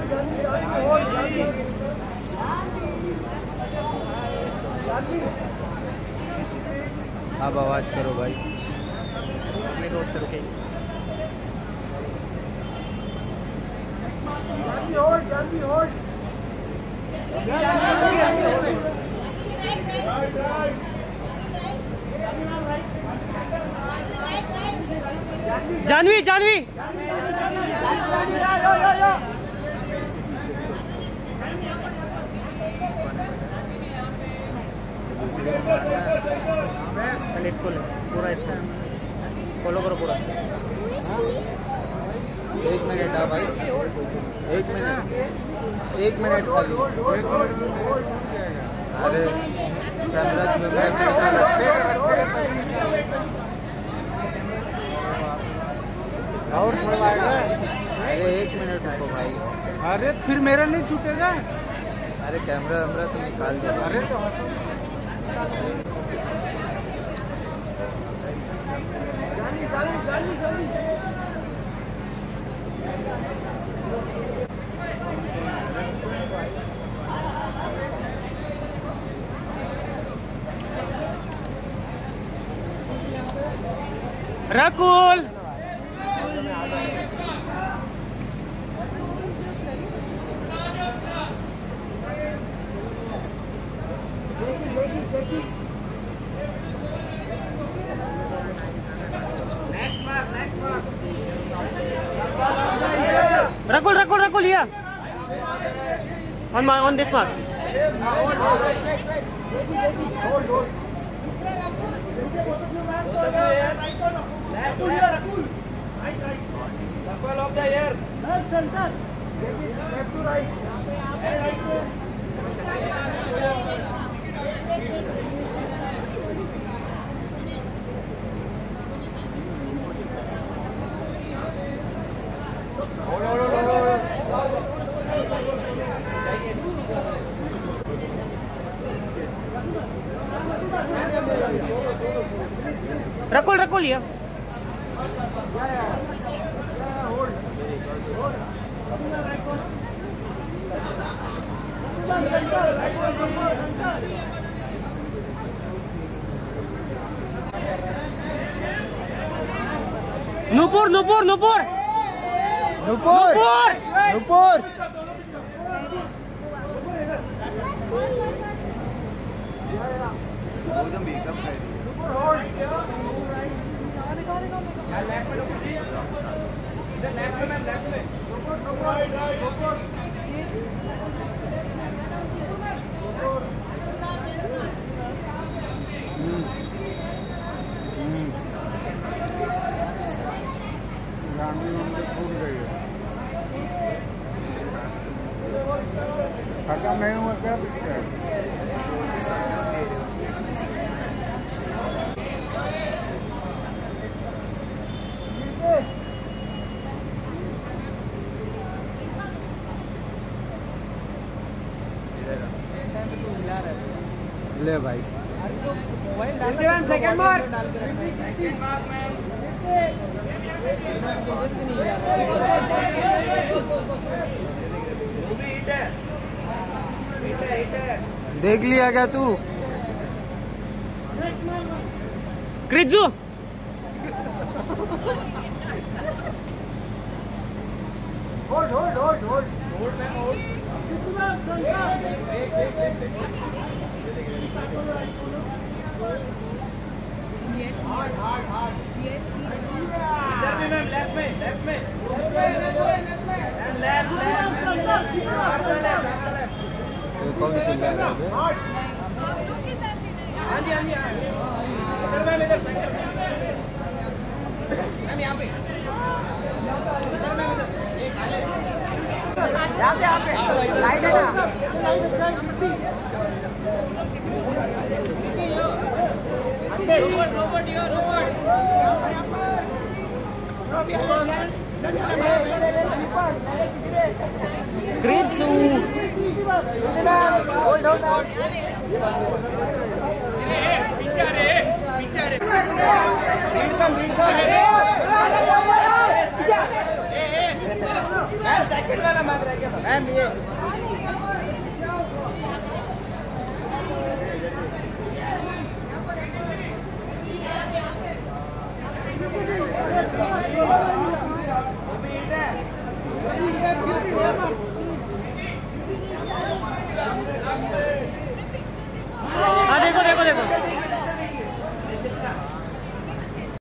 अब आवाज करो भाई। मेरे दोस्त रुके। जानवी जानवी इसको पूरा इसको फॉलो करो पूरा। 1 मिनट है भाई, 1 मिनट, 1 मिनट खाली। अरे कैमरा और छुड़वाएगा। अरे 1 मिनट रुको भाई। अरे फिर मेरा नहीं छूटेगा। अरे कैमरा वैमरा तो निकाल दो। अरे तो रकुल रकुल रकुल रकुल या on this mark. of the air. Left center. Left to right. Rakul Rakul या नूपुर नूपुर नूपुर नूपुर नूपुर खत्म नहीं हुआ क्या? ले भाई सेकंड मार्क देख लिया क्या तू? क्रिजू hold hold hold hold hold में होल्ड हार्ड हार्ड हार्ड इधर भी मैम लेफ्ट में लेफ्ट कौन चिल्ला रहा है? हाँ जी इधर मैम इधर सेंटर मैम यहाँ पे यहाँ पे लाइट है ना क्रिजू होल्ड होल्ड सेकंड वाला मार रह गया था। मैम ये वो भी